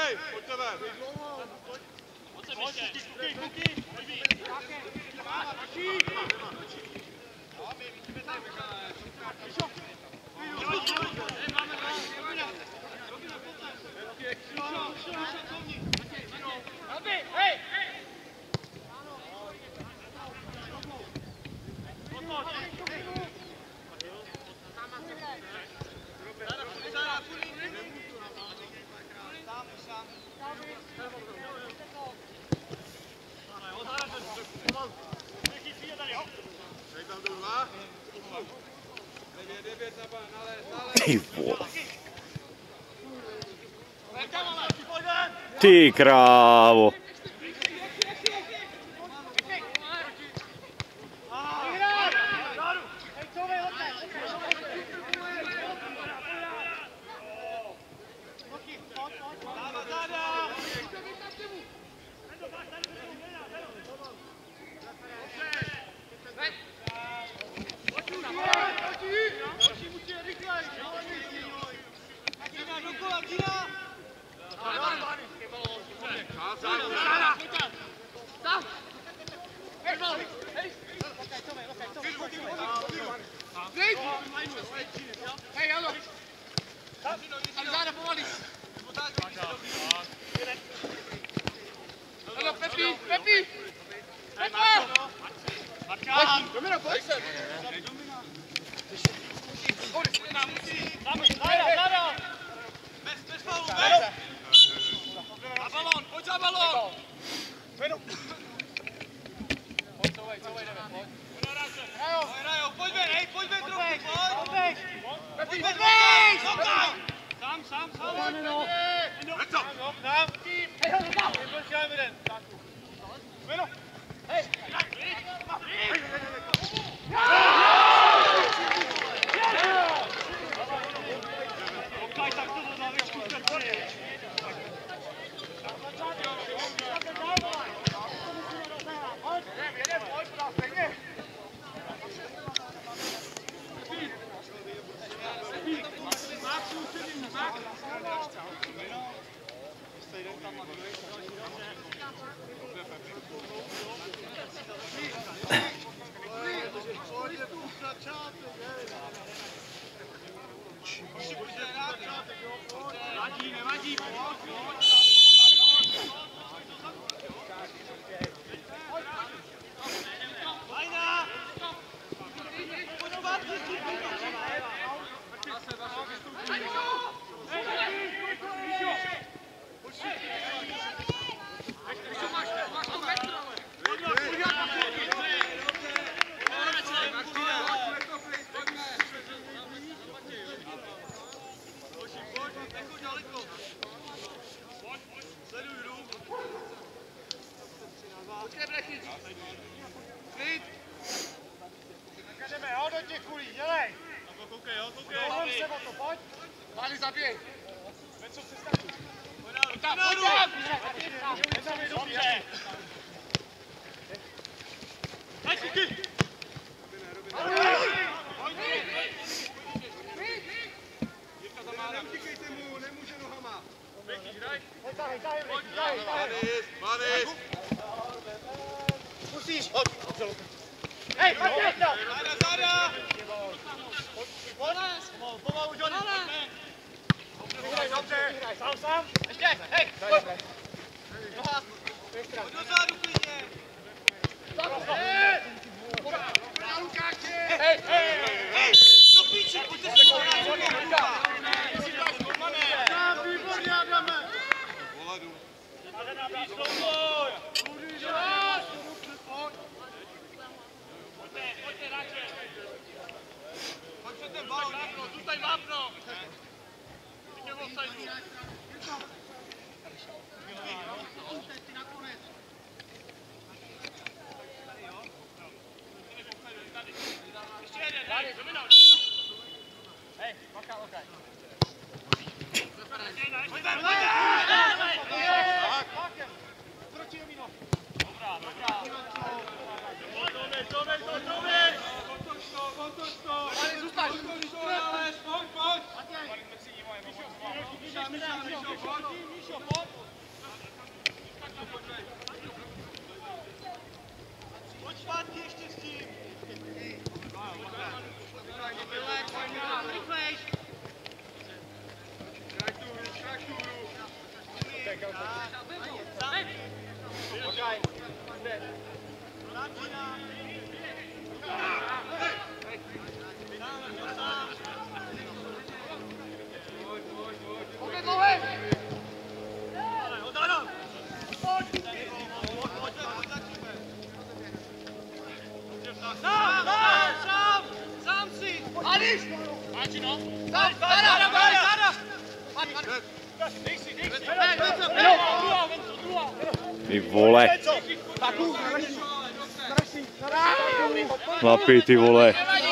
Hej, pojď tebe. Ty vole. Ty krávo. Ty vole. Chlapi, ty vole.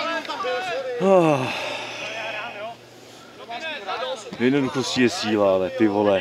V jednoduchosti je síla, ale ty vole.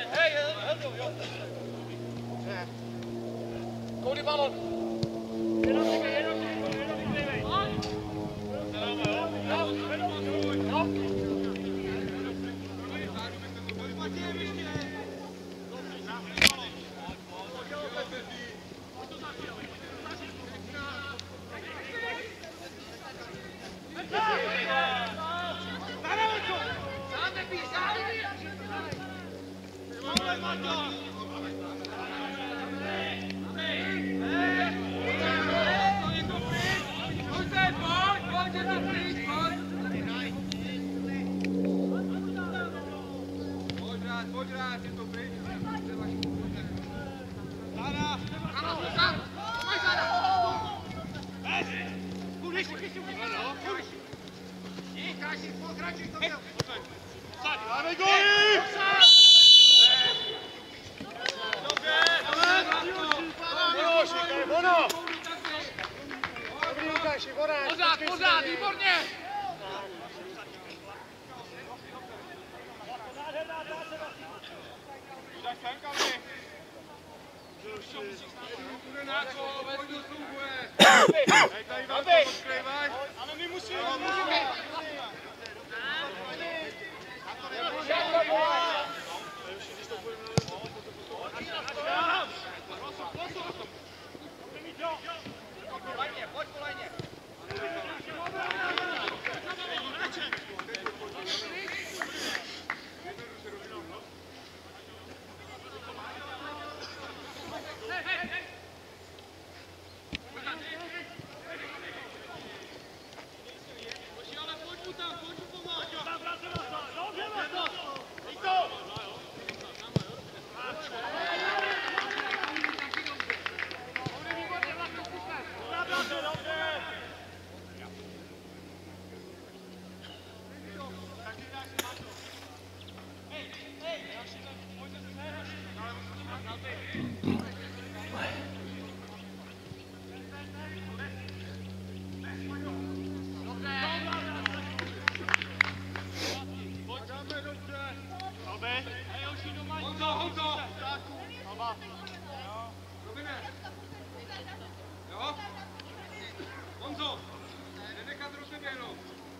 Pořád, výborně! Ale my musíme. Pojď po lajně. Honzo, nenechat rozeběhnout.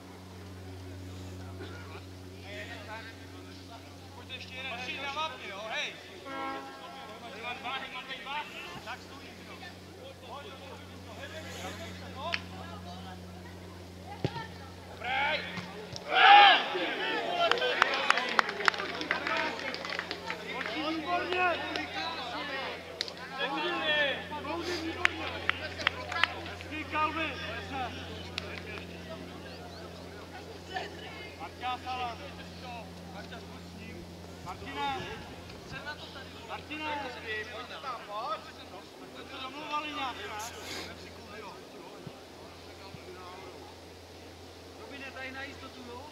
Pojďte ještě jeden. Patří na vápně, jo, hej. Mám dva. Tak stojí. Dobrý. Výborně. Kalby! Martina Sala! Martina! Martina! Pojďte tam, pojď! Jste to domluvali nějak, ne? Robine, tady na jistotu, jo?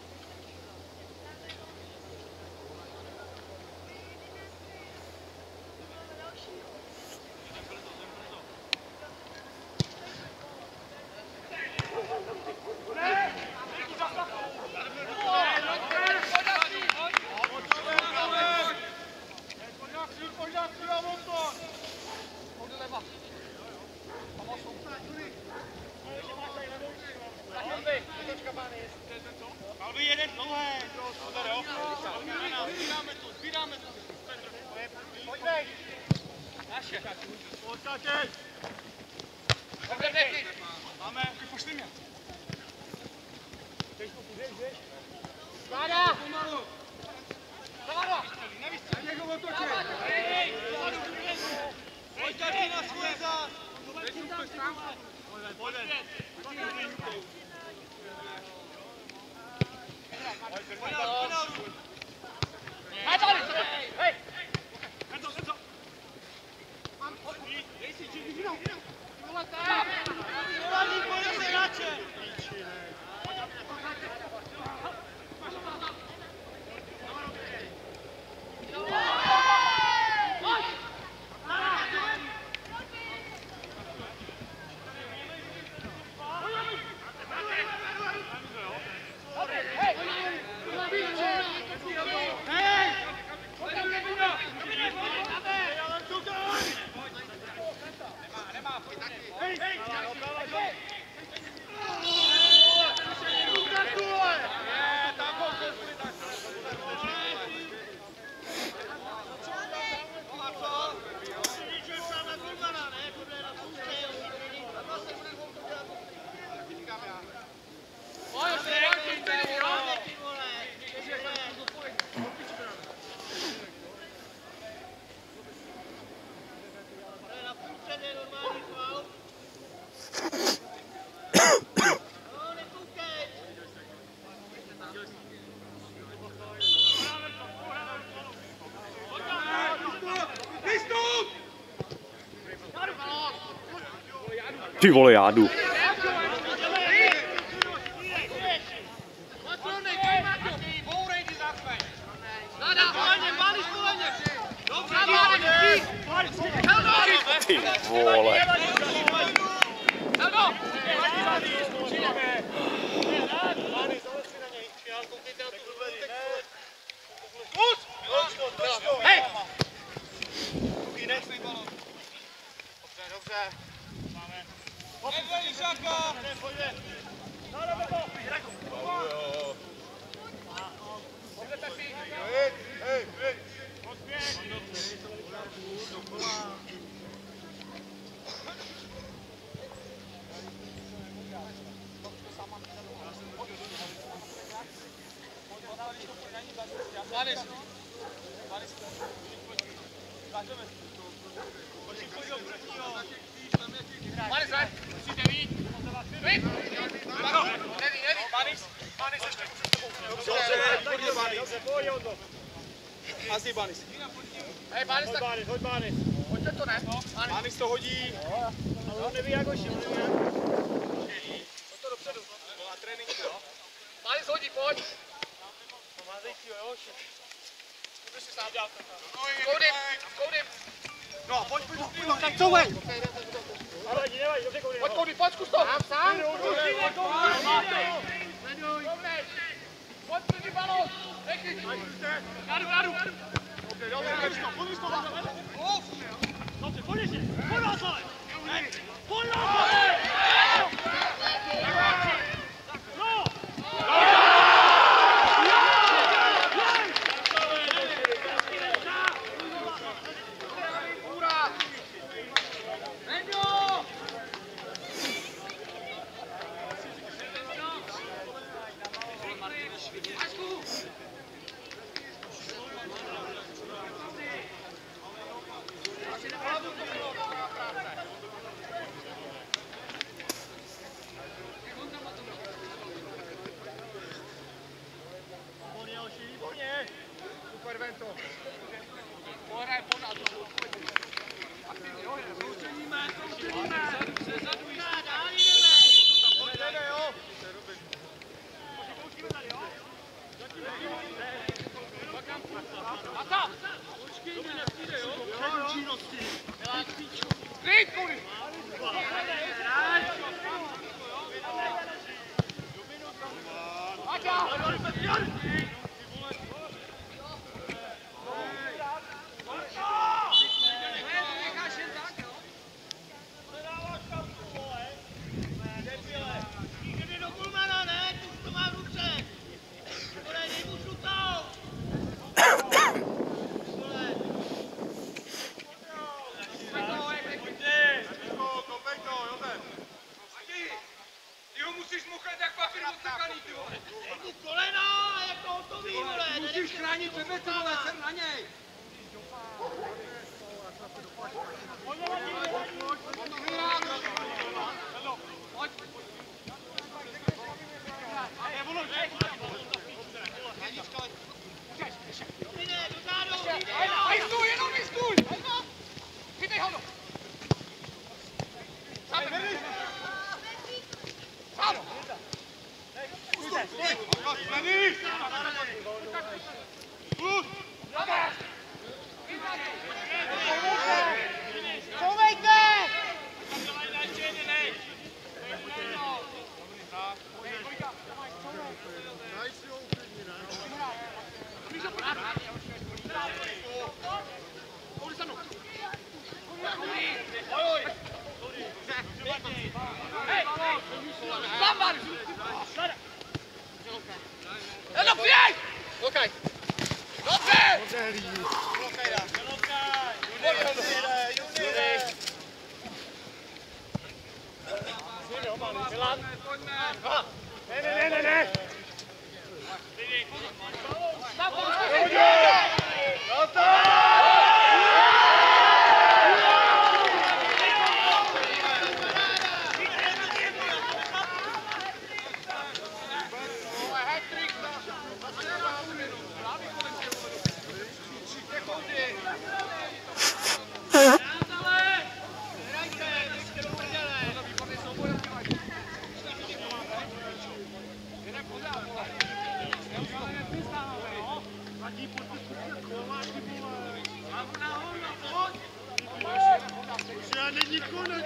Kalby, Máme, pošli mě. Vláda! A někdo otočí. Pojď taky na svůj zás. Pojď. Ty vole, já jdu. Ty vole. Hej! Dobře. Nedvej Žáka! Asi Banis. Hej, Banis, tak... Hoď Banis. Hoďte to, ne? Banis to hodí. Ale on neví, jak ho šim. Hoď to dopředu. A trénink, jo? Banis hodí, pojď. Pomázejícího, jo? Můžeš si sám dělat. Koudím. No, pojď, tak co vej? Nevadí, dobře koudím. Pojď, zkus to. Sám. Pojď, první balón. Nechyť. Rádu. Pojď ještě. Pojď vás, ale. Pojď vás, ale. No. Není konec,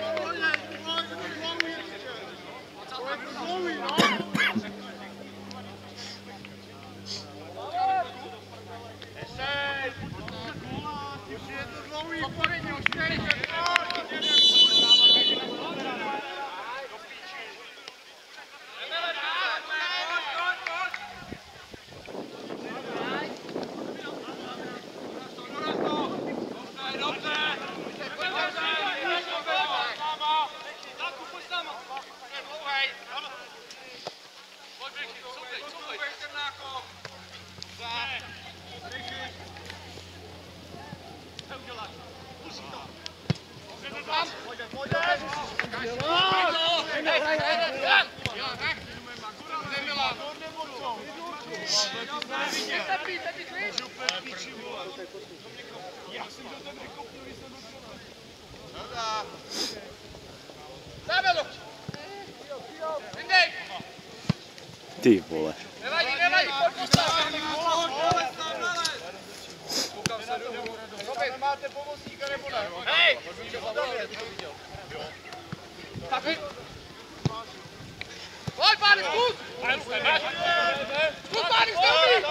Ty vole. Nevadí, pojď postav. Máte pomocníka nebo ne? Hej! Pojď, pány, zkus! Zkus, pány, zkus!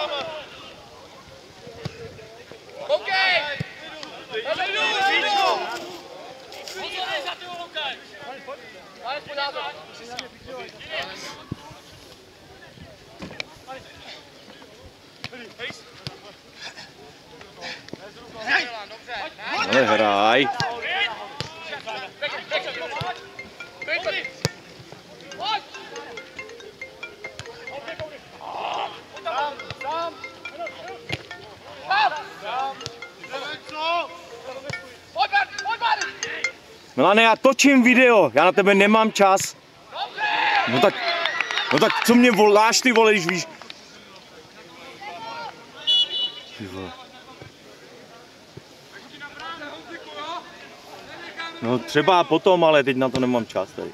OK! Pány, spojď názor. Ale hraj. Milane, já točím video, já na tebe nemám čas. No tak co mě voláš ty vole, když víš. Ty vole. No třeba potom, ale teď na to nemám čas tady.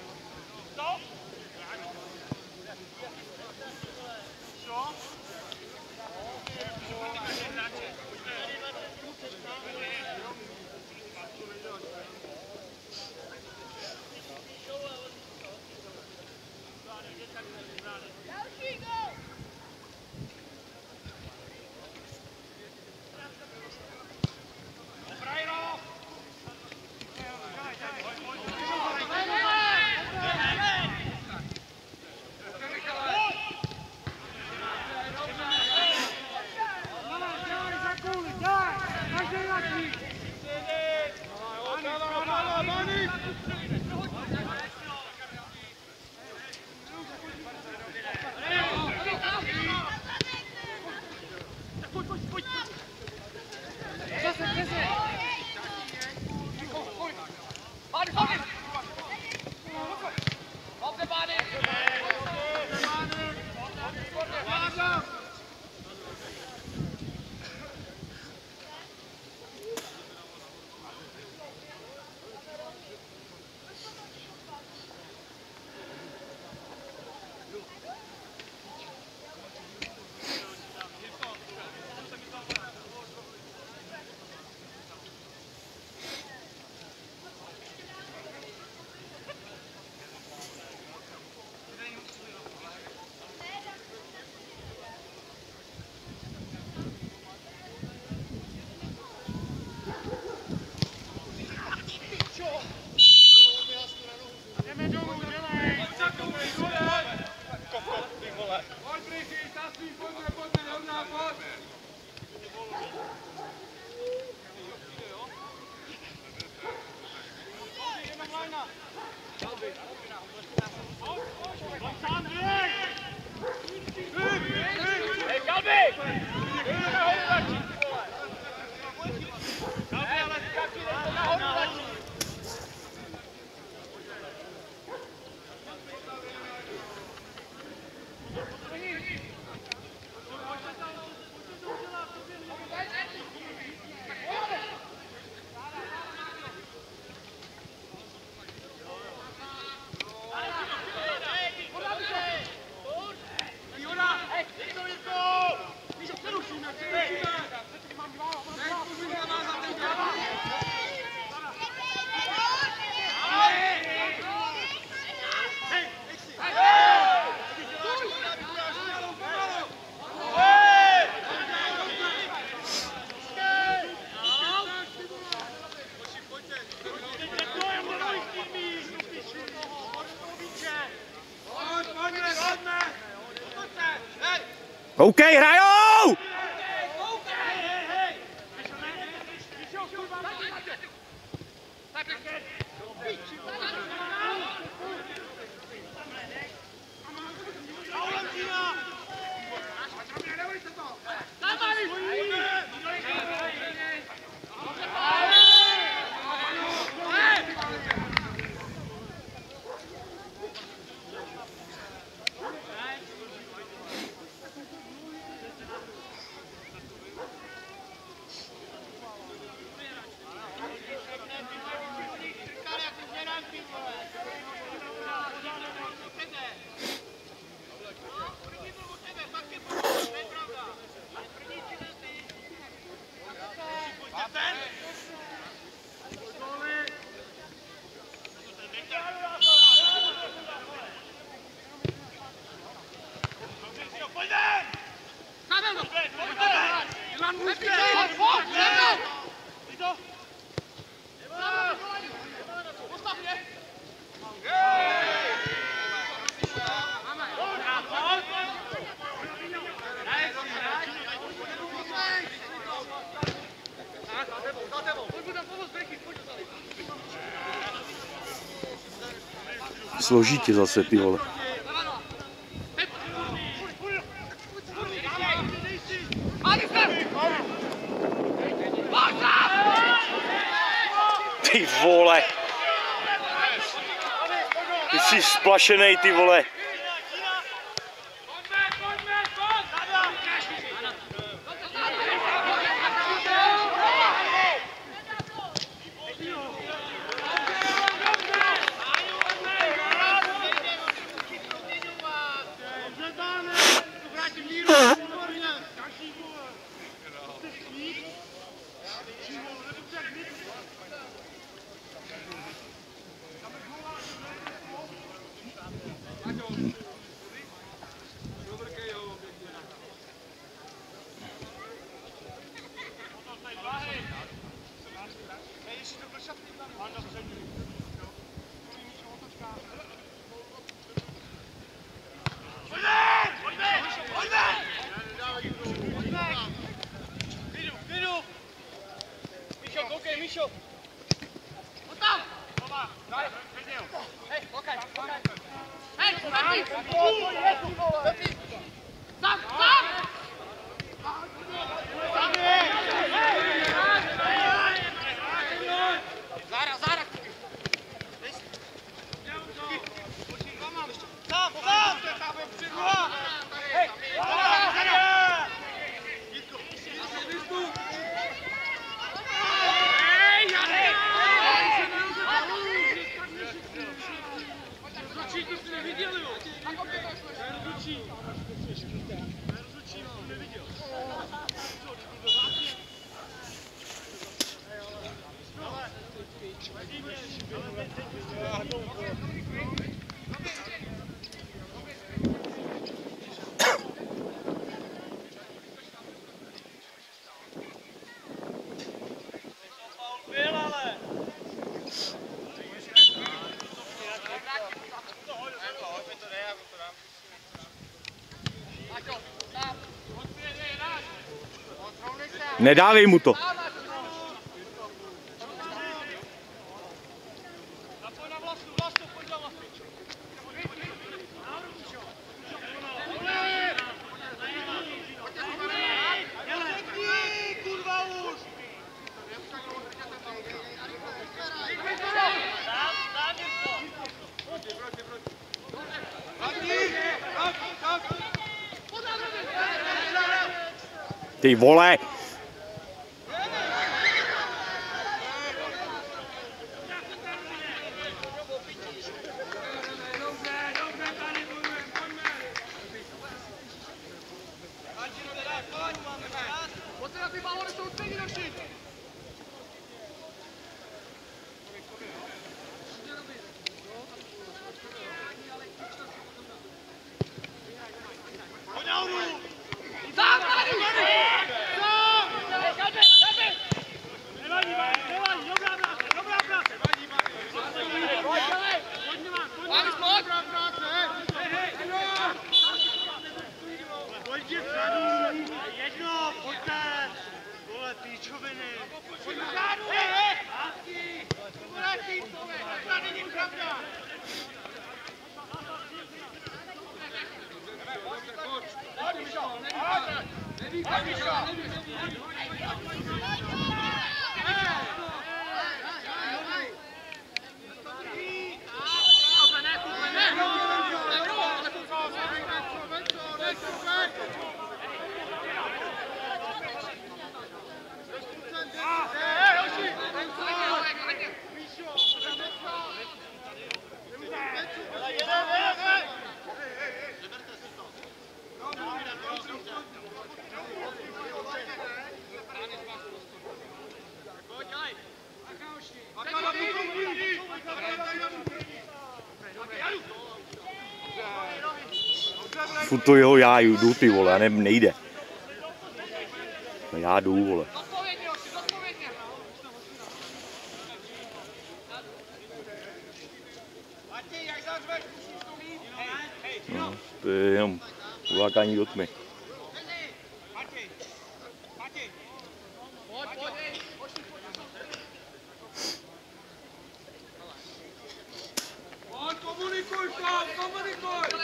Hej, Kalby! Nahoru radši, vole! Kalby, ale Kalby, nahoru radši! OK, hrajou! Složitě zase, ty vole. Ty vole. Ty jsi splašenej, ty vole. Nedávej mu to. Ty vole! Jedno, pojďte! Vole, píčoviny! To není pravda! Furt to jeho já jdu, ty vole, nejde. No já jdu, vole. No, to je jenom ulákání do tmy. Komunikuj, komunikuj!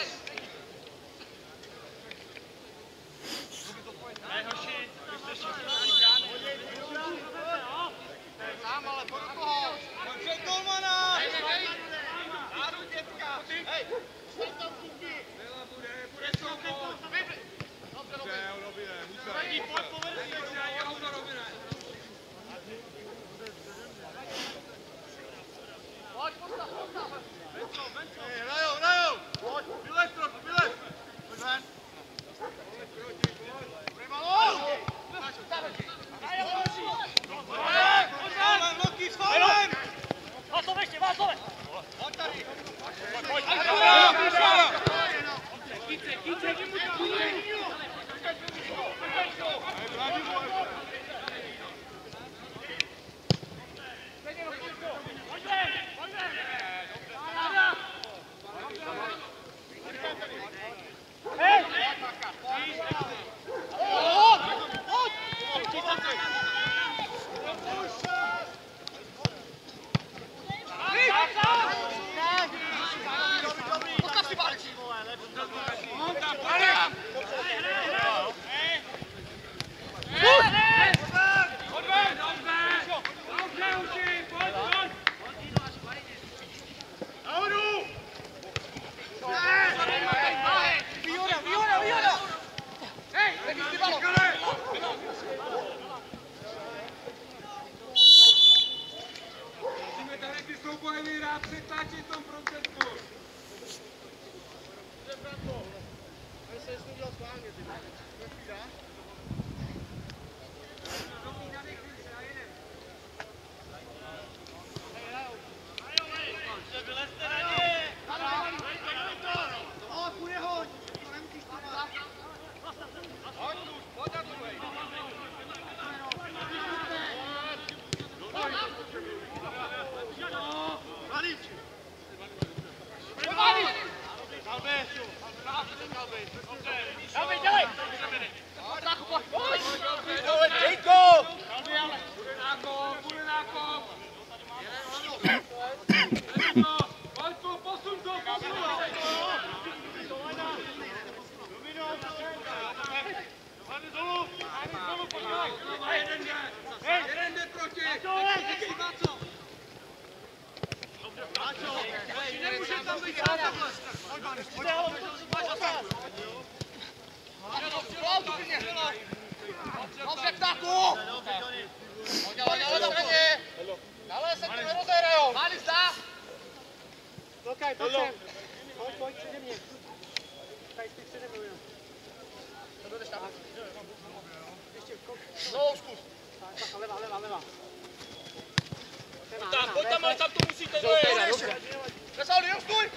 Pojď tam, ale tam to musíte dojít. Veselý, jo, stůj!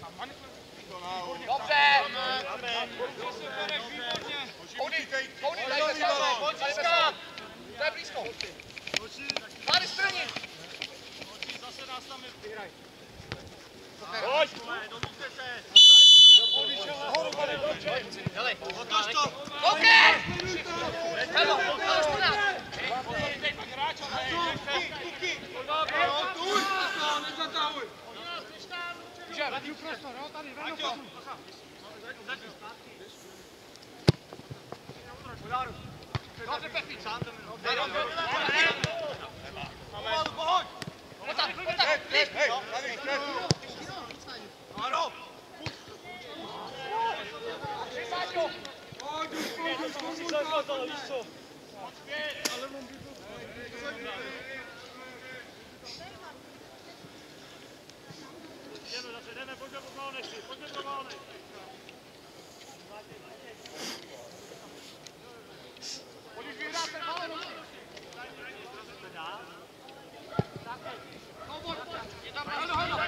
Dobře! Koudy, tady Veselý, pojď, Získa! To je blízko. Vlády straně! Zase nás tam vyhraj. Pojď! Domluvte se! Odešel nahoru, pane, dobře! Hele, otoč to! OK! Helo, ale už nás! Teď pak hráč, ale kuky! Nezatahuj! Zadní prostor, jo, tady, ven do pasu. Dobře, Pepi, sám to jmenuje. Pomalu, pojď! Pojď tam, hej, ano! Sáčko! Pojď, víš co? Jdeme, pojďme po válnešti, pojďme po válnešti. Pojď vyhrát ten balon. Je tam halo.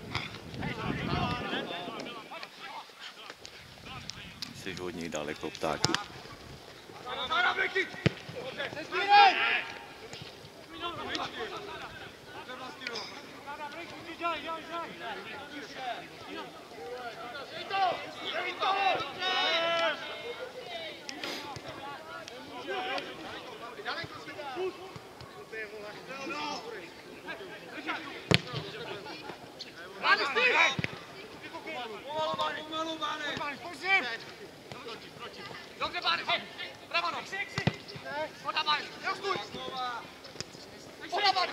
Jsi hodně daleko, ptáku. Sezbírej! Dobře, Bány, pravo noc. Poda, Bány, jo, stůj. Poda, Bány.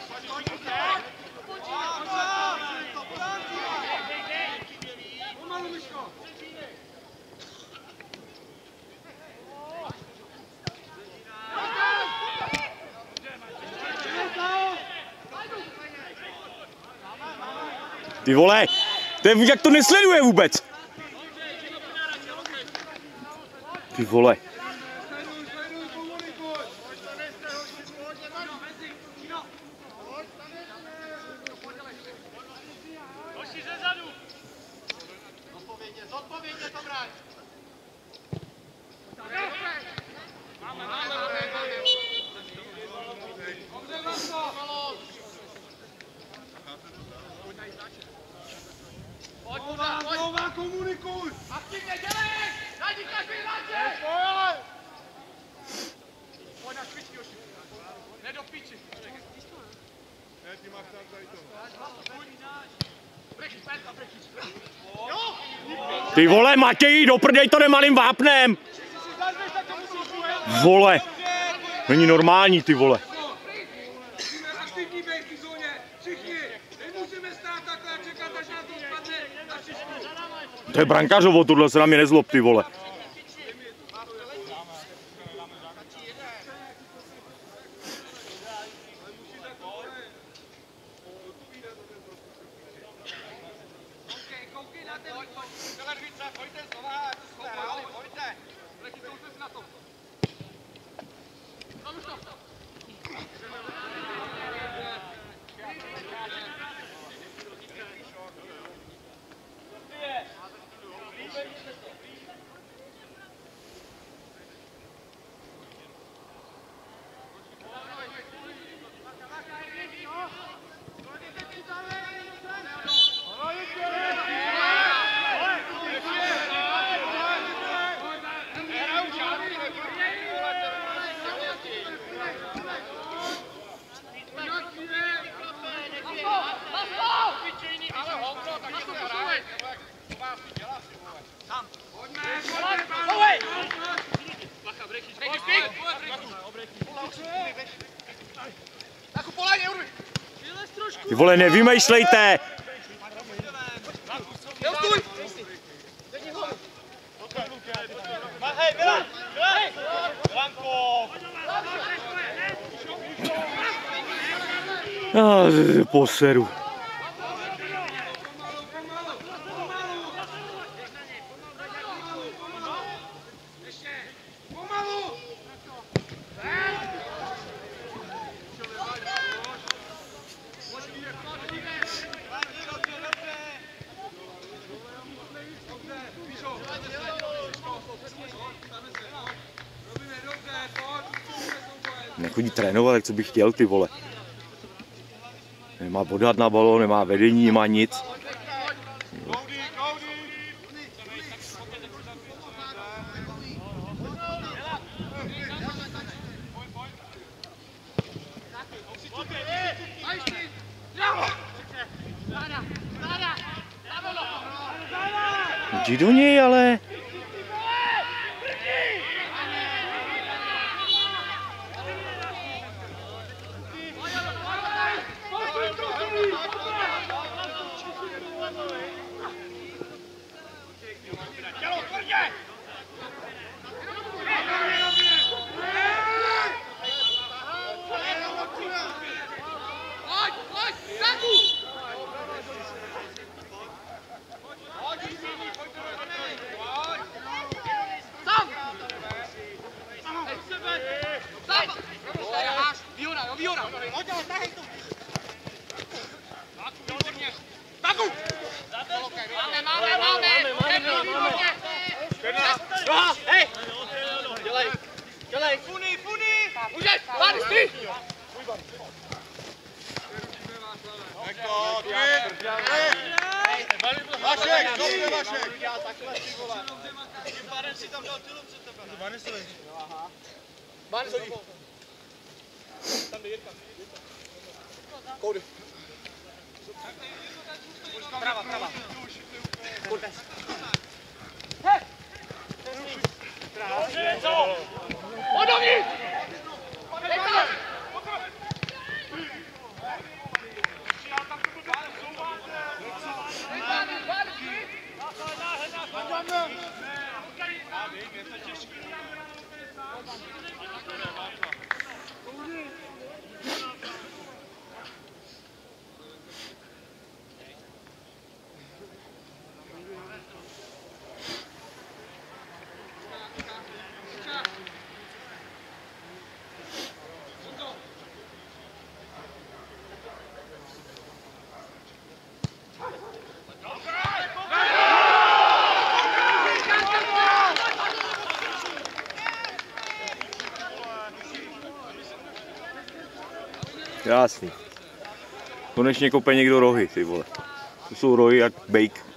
Pomalu, Myško. Ty vole, jak to nesleduje vůbec? Ty vole. Zodpovědně to brať. Znova komunikuj! Aktivně dělej! Najdi každý hráče! Pojď na špičky, Joši. Ne do piči. Ne, ty máš tam tady to. Brechič, Penta, brechič. Jo! Ty vole, Matěj, doprdej to nemalým vápnem! Vole, není normální, ty vole. Musíme aktivní být v zóně, všichni. Nemusíme stát takhle a čekat, až na to spadne na šišku. To je brankářovo, tohle se na mě nezlob, ty vole. Ty vole, nevymýšlejte! Poseru. chodí trénovat, tak co bych chtěl, ty vole. Nemá odhad na balón, nemá vedení, nemá nic. Jdi do něj, ale... Krásný. Konečně kope někdo rohy, ty vole. To jsou rohy jak bejk.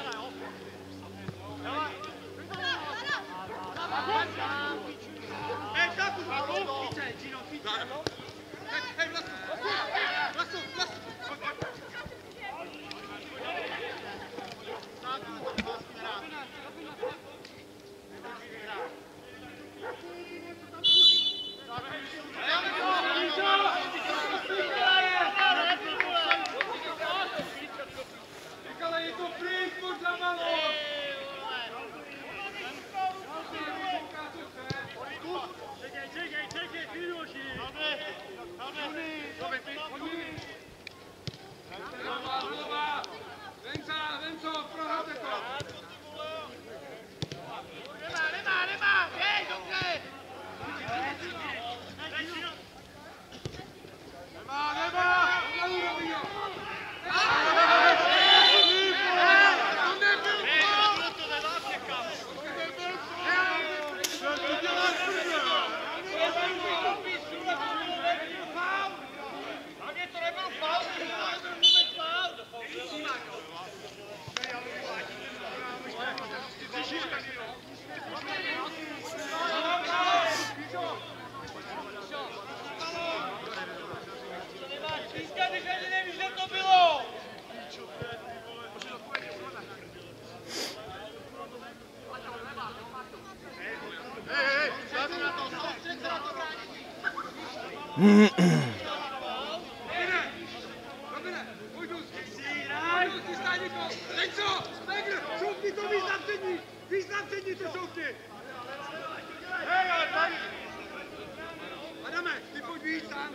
Adame, ty pojď víc tam.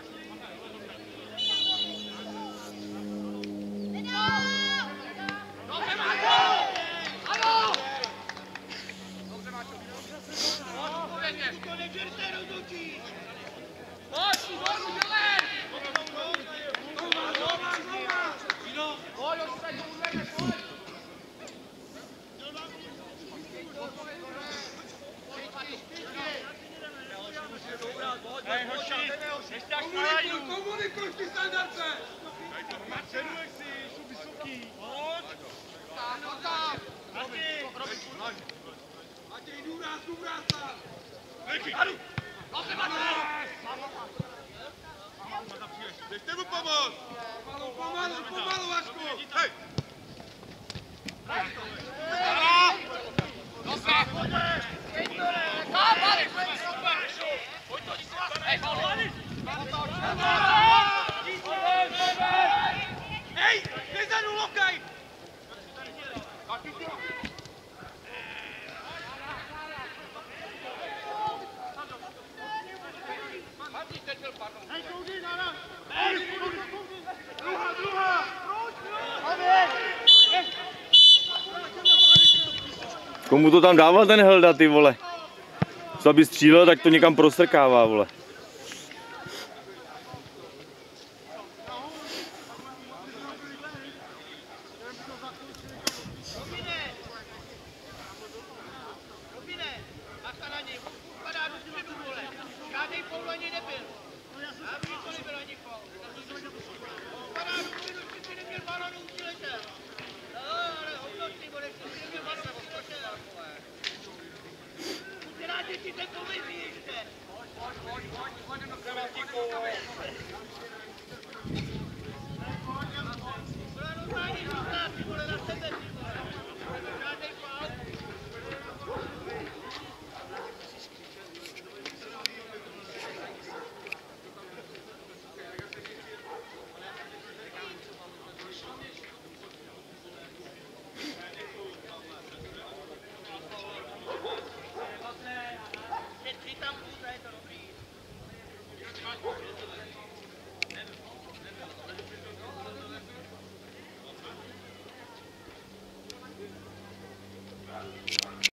Komunikuj ty standardce! Předuješ si, jsou vysoký. Matěj, důraz tam! Dejte mu pomoct! Pomalu, Vašku! Hej! Hej, nezadu lokaj! Komu to tam dával ten Helda, ty vole? Co aby střílel, tak to někam prostrkává, vole.